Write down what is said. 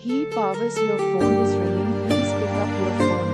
Hiii PAWAS, your phone is ringing. Please pick up your phone.